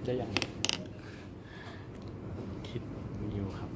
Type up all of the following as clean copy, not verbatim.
ได้ยังคิดอยู่ครับ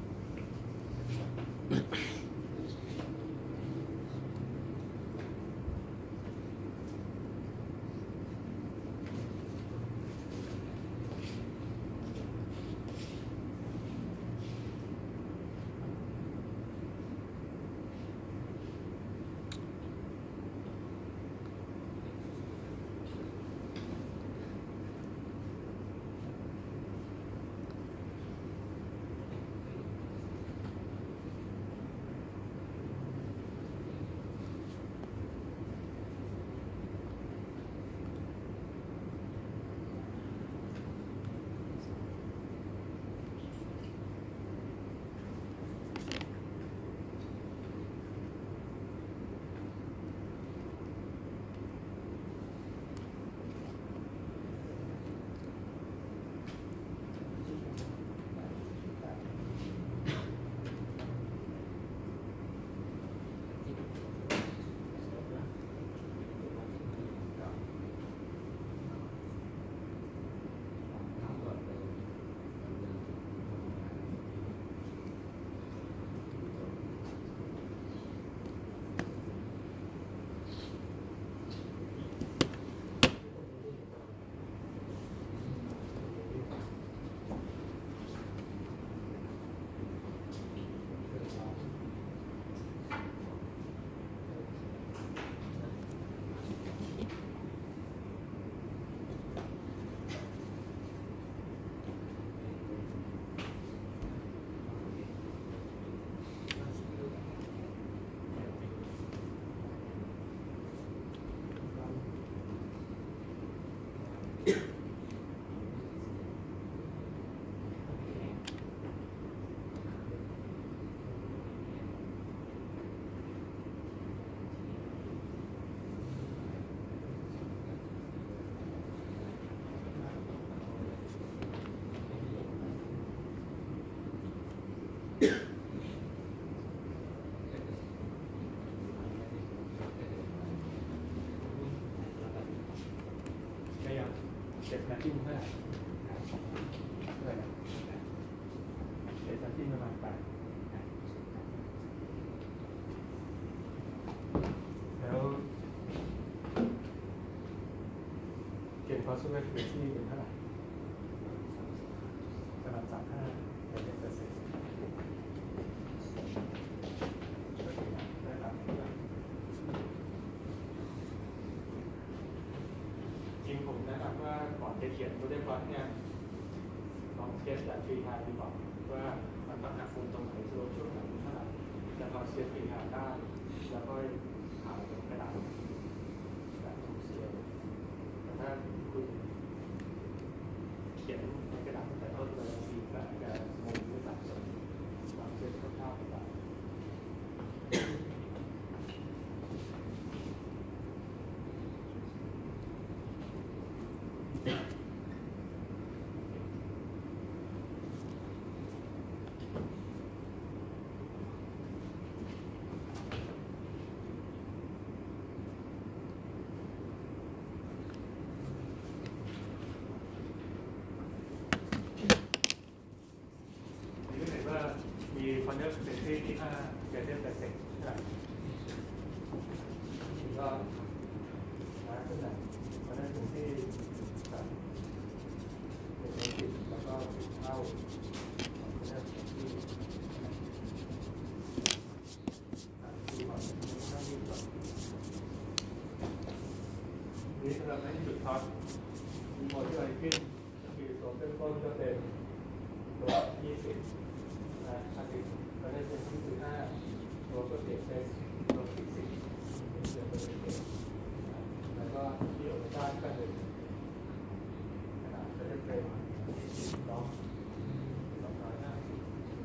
เจ็ดนาทีเท่าไหร่เจ็ดนาทีประมาณ8แล้วเกณฑ์ possible frequency เป็นเท่าไหร่ประมาณ35เป็นเปอร์เซ็นต์จริงผมแนะนำว่าก่อนจะเขียนโมเดลพลอตเนี่ยลองเทสจากฟรีไทม์ดีกว่าว่ามันต้องหักมุมตรงไหนสโลปช่วงไหนเท่าไหร่แล้วพอเซตฟรีไทม์ได้แล้วก็หาตรงกระดาษแบบถูกเสียแต่ถ้าคุณเขียนในกระดาษแต่ต้นเลยดีก็อาจจะมุมไม่สับสนลองเซตคร่าวๆไปก่อนมีคอนเนอร์เป็นที่5เกรเดนเปอร์เซ็นต์ใช่ไหมก็นะขึ้นไหนคอนเนอร์เป็นที่แบบเป็น10แล้วก็10เท่าคอนเนอร์เป็นที่นี่สำหรับในจุดท็อปมีโมเดลอะไรขึ้นคือตัวเริ่มต้นก็เป็นตัว20อาทิตย์ก็ได้เป็นที่15ตัวก็เปลี่ยนเป็นตัว10เป็นเดือนเป็นเดือนแล้วก็ที่โอเมก้าก็เป็นขนาดก็ได้เป็น10ล็อก250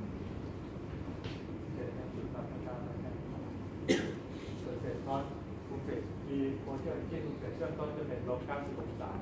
เดือนในจุดต่างๆนะครับส่วนเศษทอนกลุ่มเศษมีโมเดลที่เกิดเริ่มต้นจะเป็นลบ90องศา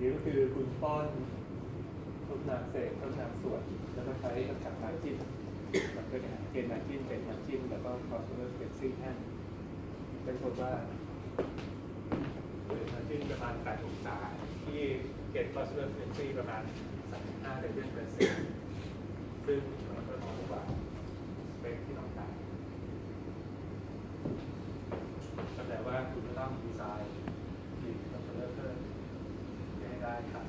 นี้ก็คือคุณป้อนต้นน้ำเศษต้นน้ำส่วนแล้วก็ใช้กำจัดน้ำจิ้มมันก็จะเกณฑ์น้ำจิ้มเป็นน้ำจิ้มแล้วก็คอสเตอร์เป็นซี่แท่งเป็นคนว่าน้ำจิ้มประมาณ8 องศาที่เกณฑ์คอสเตอร์เป็นซี่ประมาณ35เดซิเบลซึ่งมันก็น้อยกว่าสเปคที่ต้องการแต่ว่าคุณจะต้องดีไซน์ที่คอสเตอร์เพิ่มให้ได้ครับ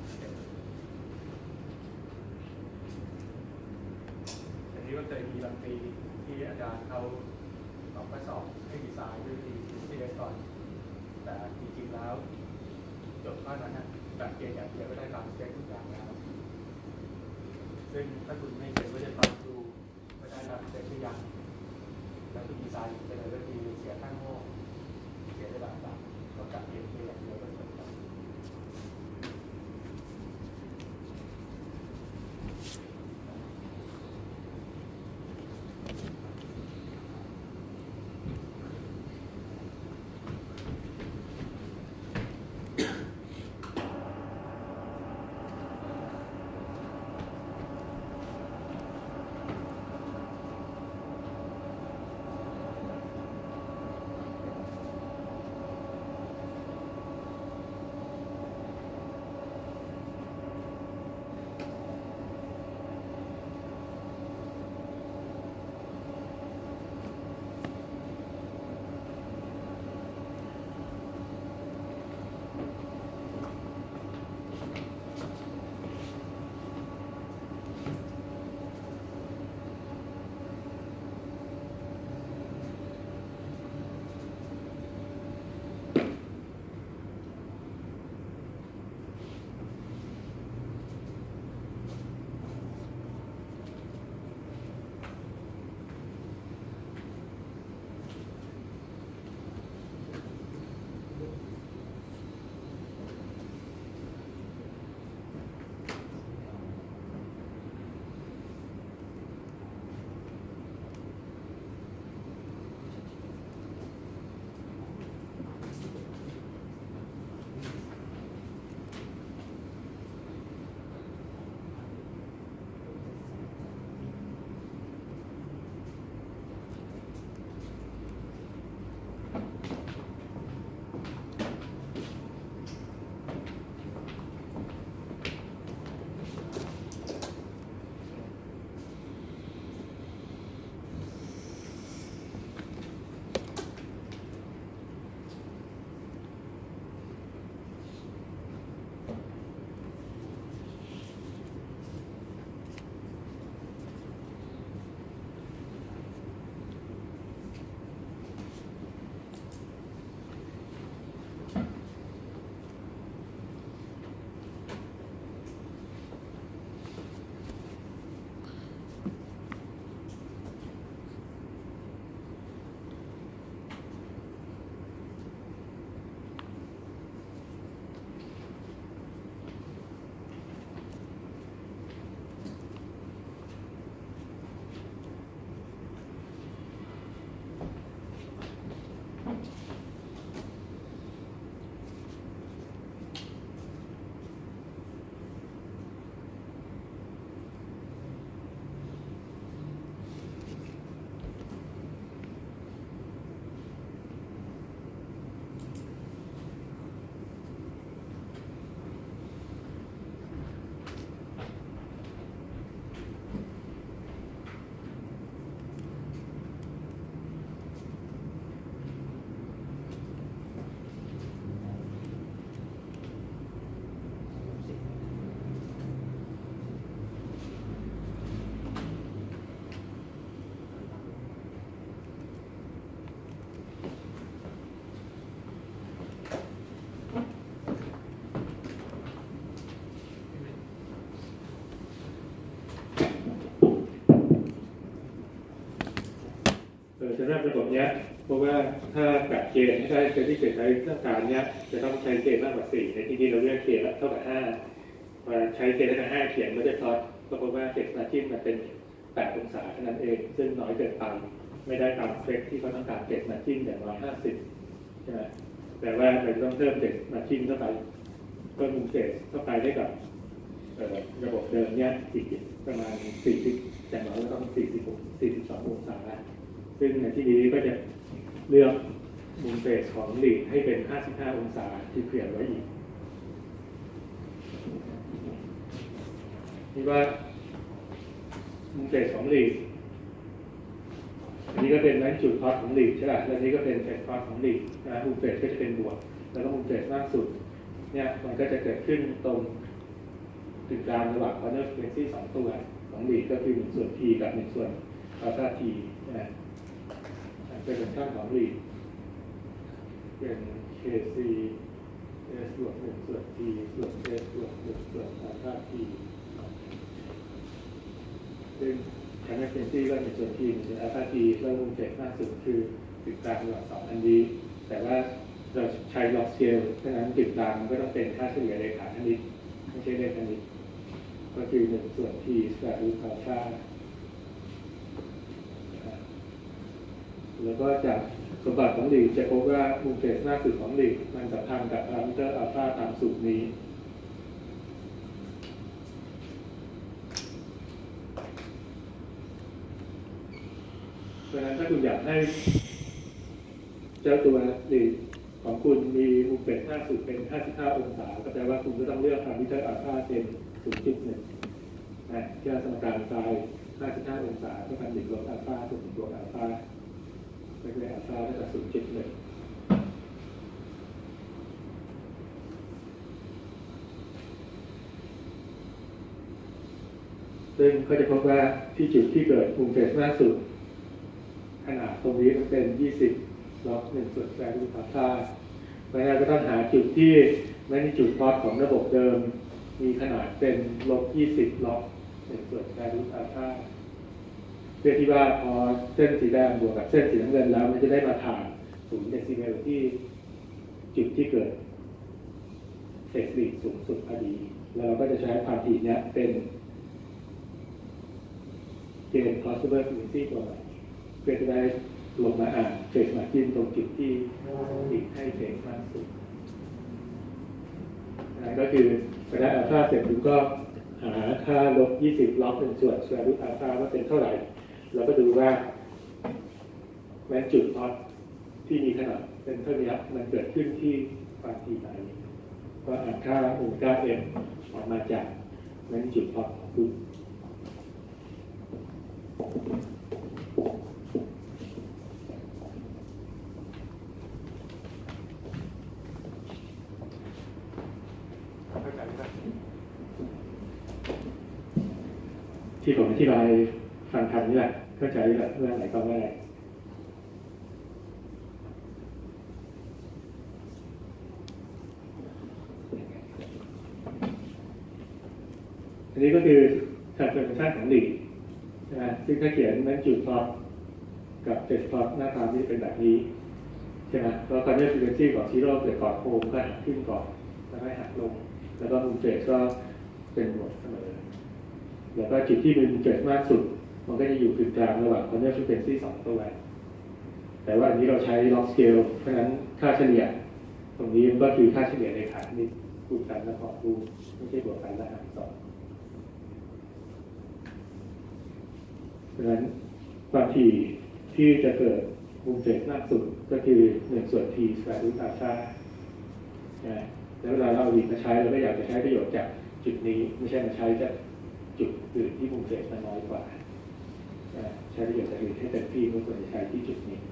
อันนี้ก็เคยมีบางปีที่อาจารย์เขาออกข้อสอบให้ดีไซน์ด้วยที่ก่อนแต่จริงๆแล้วจบข้อนั้นนะแบบเกณฑ์อย่างเดียวก็ได้ตามสเปคทุกอย่างแล้วซึ่งถ้าคุณไม่เขียนว่าจะฟังดูไม่ได้ตามสเปคทุกอย่างแล้วคุณดีไซน์ไปเลยก็คือเสียค่าโง่เสียเวลาต่างก็กลับเกณฑ์อย่างเดียวก็จบแล้วสำหรับระบบนี้เพราะว่าถ้าแบบเกณฑ์ให้ได้เกณฑ์ที่เกิดใช้ต้องการนี้จะต้องใช้เกณฑ์มากกว่า4ในที่นี้เราเรียกเกณฑ์เท่ากับ5มาใช้เกณฑ์เท่ากับ5เขียนไม่ได้พลอตก็เพราะว่าเกณฑ์มาจิ้มมันเป็น8 องศาเท่านั้นเองซึ่งน้อยเกินไปไม่ได้ตามสเปคที่เขาต้องการเกณฑ์มาจิ้มอย่าง150ใช่ไหมแต่ว่าเราต้องเพิ่มเกณฑ์มาจิ้มเข้าไปก็มุมเฟสเข้าไปได้กับระบบเดิมเนี่ยประมาณ40อย่างน้อยก็ต้อง42 องศาซึ่งในที่นี้ก็จะเลือกมุมเฟสของลีดให้เป็น55 องศาที่เปลี่ยนไว้อีกนี่ว่ามุมเฟสของลีดอันนี้ก็เป็นแมกนิจูดพอตของลีดใช่ไหมแล้วนี้ก็เป็นเฟสพอตของลีดนะมุมเฟสก็จะเป็นบวกแล้วก็มุมเฟสมากสุดเนี่ยมันก็จะเกิดขึ้นตรงจุดกลางระหว่าง corner frequency 2 ตัวของลีดก็คือ1 ส่วน t กับ1 ส่วน alpha t นะเป็นข้างของลีดเป็น kc s บวก1 ส่วน t ส่วน s บวก1 ส่วน alpha t ซึ่งcorner frequency ก็1 ส่วน t 1 ส่วน alpha t แล้วมุมเฟสมากสุดคือจุดกลางระหว่าง2 อันนี้แต่ว่าเราใช้ log scale เพราะฉะนั้นจุดกลางมันก็ต้องเป็นค่าเฉลี่ยเรขาคณิตไม่ใช่เลขคณิตก็คือ1 ส่วน t square root alpha แล้วก็จากสมบัติของลีดจะพบว่ามุมเฟสมากสุดของลีดมันสัมพันธ์กับพารามิเตอร์อัลฟาตามสูตรนี้เพราะฉะนั้นถ้าคุณอยากให้เจ้าตัวลีดของคุณมีมุมเฟสมากสุดเป็น55 องศาก็แปลว่าคุณก็ต้องเลือกพารามิเตอร์อัลฟาเป็น 0.1 นะที่สมการไซน์55 องศาเท่ากับ1 ลบอัลฟาส่วน1 บวกอัลฟาไม่ใช่อัลฟาเท่ากับ 0.1 ซึ่งก็จะพบว่าที่จุดที่เกิดมุมเฟสมากสุดขนาดตรงนี้มันเป็น20 ลบ 1 ส่วนแสนรูทอัลฟาเพราะฉะนั้นก็ต้องหาจุดที่แมกนิจูดพอตของระบบเดิมมีขนาดเป็นลบ 20 ลบ 1 ส่วนแสนรูทอัลฟาเพื่อที่ว่าพอเส้นสีแดงบวกกับเส้นสีน้ำเงินแล้วมันจะได้มาผ่าน0 เดซิเมลที่จุดที่เกิดเฟสลีดสูงสุดพอดีแล้วเราก็จะใช้ความถี่นี้เป็นเกณฑ์ crossover frequency ตัวใหม่เพื่อจะได้ลงมาอ่านเฟสมาร์จิ้นตรงจุดที่ติดให้เฟสมากสุดนั่นก็คือพอได้อัลฟาเสร็จคุณก็หาค่าลบ 20 ลบ 1 ส่วนสแควร์รูทอัลฟาว่าเป็นเท่าไหร่เราก็ดูว่าแมกนิจูดพอตที่มีขนาดเป็นเท่านี้มันเกิดขึ้นที่ความถี่ไหนก็อ่านค่าโอเมก้า m ออกมาจากแมกนิจูดพอตของคุณที่ผมอธิบายฟังคำนี้แหละเข้าใจแหละเมื่อไหร่ก็ว่าอะไรอันนี้ก็คือ transformation ของลีดนะซึ่งถ้าเขียนแมกนิจูดพอตกับเฟสพอตหน้าตาที่เป็นแบบนี้ใช่ไหมแล้วคอนเนอร์ฟรีเควนซี่ของซีโร่เกิดก่อนโคมก็หักขึ้นก่อนแล้วก็หักลงแล้วก็มุมเฟสก็เป็นบวกเสมอแล้วก็จุดที่มุมเฟสมากสุดมันก็จะอยู่กึ่งกลางระหว่างคอนเนอร์ฟรีเควนซี่2 ตัวแต่ว่าอันนี้เราใช้ log scale เพราะฉะนั้นค่าเฉลี่ยตรงนี้มันก็คือค่าเฉลี่ยในขานี่คูณกันแล้วพอคูณไม่ใช่บวกกันแล้วหาร2เพราะฉะนั้นความถี่ที่จะเกิดมุมเฟสมากสุดก็คือ1 ส่วน t square root alpha แล้วเวลาเราลีดมาใช้เราก็อยากจะใช้ประโยชน์จากจุดนี้ไม่ใช่มาใช้จากจุดอื่นที่มุมเฟสมันน้อยกว่าใช้ประโยชน์จากอื่นให้เต็มที่ไม่ควรจะใช้ที่จุดนี้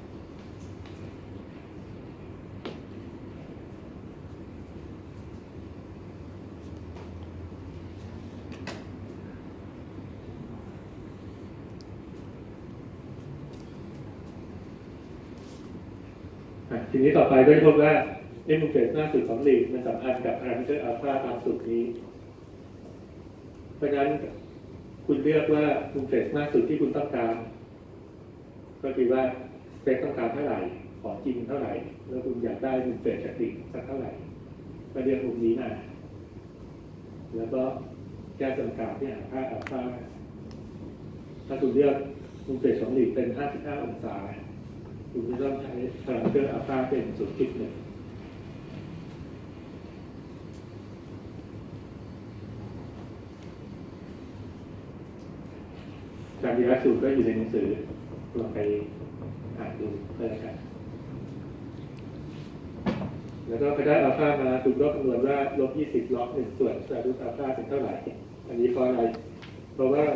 ทีนี้ต่อไปก็จะพบว่ามุมเฟสหน้าสุดของลีดมันสัมพันธ์กับพารามิเตอร์อัลฟาตามสูตรนี้เพราะฉะนั้นคุณเลือกว่ามุมเฟสหน้าสุดที่คุณต้องการก็คือว่าสเปคต้องการเท่าไหร่ของจริงเท่าไหร่แล้วคุณอยากได้มุมเฟสจากลีดสักเท่าไหร่ก็เลือกมุมนี้มาแล้วก็แก้สมการที่หาค่าอัลฟาถ้าคุณเลือกมุมเฟสของลีดเป็น55 องศาคุณจะต้องใช้พารามิเตอร์อัลฟาเป็น 0.1 การดีลักสูตรก็อยู่ในหนังสือลองไปอ่านดูก็แล้วกันแล้วก็ไปได้อัลฟามาถูกก็คำนวณว่าลบ20 ล็อก 1 ส่วนสแควร์รูทอัลฟาเป็นเท่าไหร่อันนี้เพราะอะไรเพราะว่า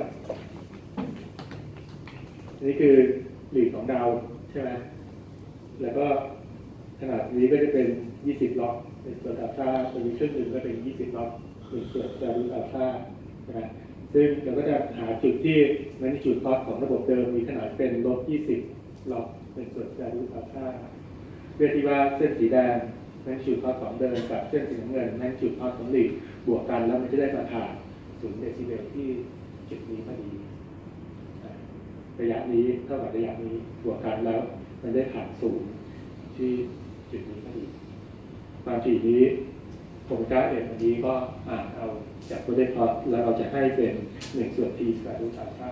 อันนี้คือหลีกของดาวใช่ไหมแล้วก็ขนาดนี้ก็จะเป็น20 ล็อก1 ส่วนอัลฟาโพซิชั่น1ก็เป็น20 ล็อก1 ส่วนสแควร์รูทอัลฟานะซึ่งเราก็จะหาจุดที่แมกนิจูดคอสของระบบเดิมมีขนาดเป็นลบ20 ล็อก 1 ส่วนสแควร์รูทอัลฟาเพื่อที่ว่าเส้นสีแดงแมกนิจูดคอสของเดิมกับเส้นสีน้ำเงินแมกนิจูดคอสของหลีกบวกกันแล้วมันจะได้มาผ่าน0 เดซิเบลที่จุดนี้พอดีระยะนี้เท่ากับระยะนี้บวกกันแล้วมันได้ผ่าน0ที่จุดนี้พอดีความถี่นี้ผมจะเอ็นอันนี้ก็อ่านเอาจากตัวเลขพอตแล้วเราจะให้เป็น1 ส่วน t สแควร์รูทอัลฟา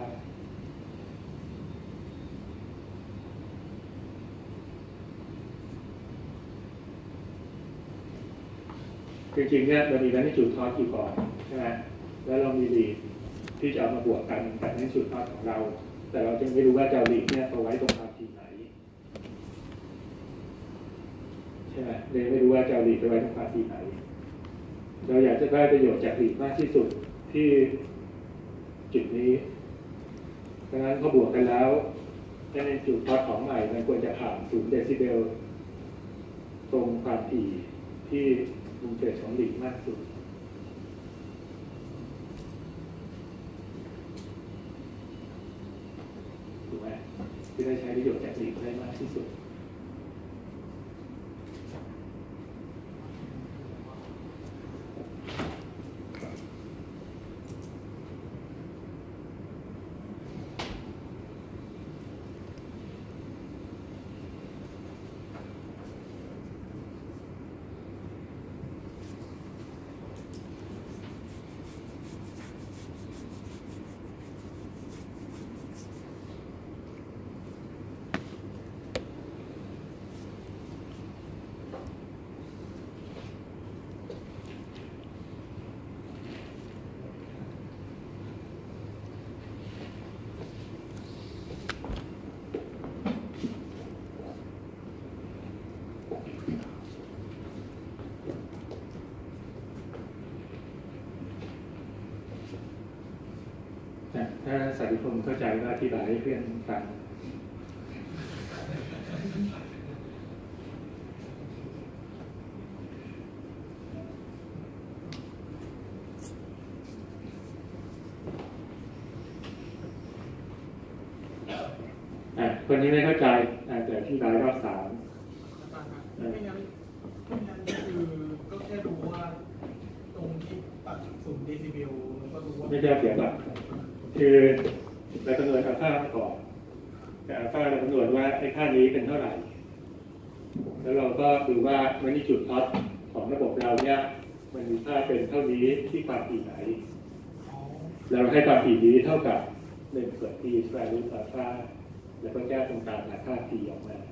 จริงๆเนี่ยเรามีแมกนิจูดคอสอยู่ก่อนใช่ไหมแล้วเรามีลีดที่จะเอามาบวกกันกับแมกนิจูดคอสของเราแต่เราจึงไม่รู้ว่าจะเอาลีดเนี่ยเอาไว้ตรงความถี่ไหนใช่ไหมเลยไม่รู้ว่าจะเอาลีดไปไว้ตรงความถี่ไหนเราอยากจะได้ประโยชน์จากลีดมากที่สุดที่จุดนี้ดังนั้นพอบวกกันแล้วแมกนิจูดคอสของใหม่มันควรจะผ่าน0 เดซิเบลตรงความถี่ที่มุมเฟสของหลีกมากสุดถูกไหมที่ได้ใช้ประโยชน์จากหลีกได้มากที่สุดถ้าสาธิตผมเข้าใจก็อธิบายให้เพื่อนฟังคนนี้ไม่เข้าใจแต่อธิบายรอบ3 ไม่งั้นคือก็แค่รู้ว่าตรงที่ตัด0 เดซิเบลแล้วก็รู้ว่าไม่ใช่เสียบัตรคือเราคำนวณอัลฟาก่อนแต่อัลฟาเราคำนวณว่าไอ้ค่านี้เป็นเท่าไหร่แล้วเราก็ดูว่าแมกนิจูดคอสของระบบเราเนี่ยมันมีค่าเป็นเท่านี้ที่ความถี่ไหนเราให้ความถี่นี้เท่ากับ1 ส่วน t สแควร์รูทอัลฟาแล้วก็แก้ตรงกลางหาค่า t ออกมา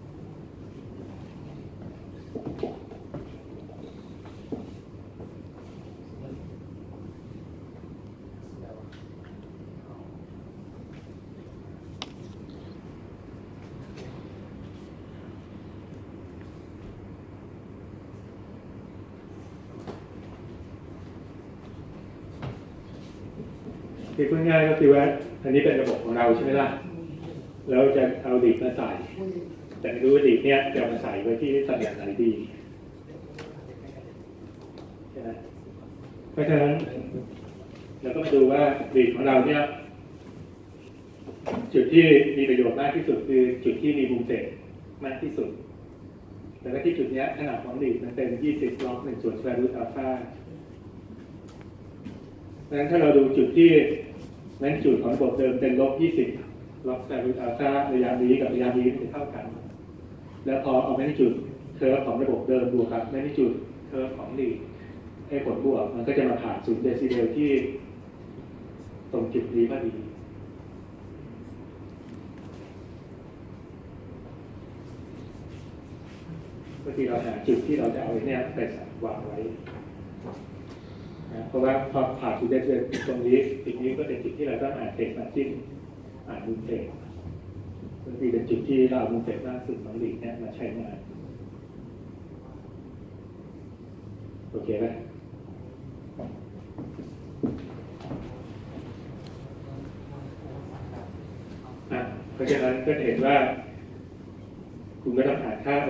คือพูดง่ายก็คือว่าอันนี้เป็นระบบของเราใช่ไหมล่ะเราจะเอาลีดมาใส่แต่ไม่รู้ว่าลีดเนี่ยจะมาใส่ไว้ที่ตำแหน่งไหนดีใช่ไหมเพราะฉะนั้นเราก็มาดูว่าลีดของเราเนี่ยจุดที่มีประโยชน์มากที่สุดคือจุดที่มีมุมเฟสมากที่สุดแต่ว่าที่จุดนี้ขนาดของลีดมันเป็น20 ล็อก 1 ส่วนสแควร์รูทอัลฟาดังนั้นถ้าเราดูจุดที่แมกนิจูดของระบบเดิมเป็นลบ20 ล็อกสแควร์รูทอัลฟาระยะนี้กับระยะนี้จะเท่ากันแล้วพอเอาแมกนิจูดเคอร์ฟของระบบเดิมบวกกับแมกนิจูดเคอร์ฟของลีดให้ผลบวกมันก็จะมาผ่าน0 เดซิเบลที่ตรงจุดนี้พอดีบางทีเราหาจุดที่เราจะเอาเนี่ยไปวางไว้เพราะว่าพอผ่านจุดเด่นตรงนี้จุดนี้ก็เป็นจุดที่เราต้องอ่านเทคมาจิ้นอ่านมุมเสกก็คือเป็นจุดที่เราเอามุมเสกล่าสุดของหลีกเนี่ยมาใช้งานโอเคไหมเพราะฉะนั้นก็เห็นว่าคุณไม่ต้องอ่านค่า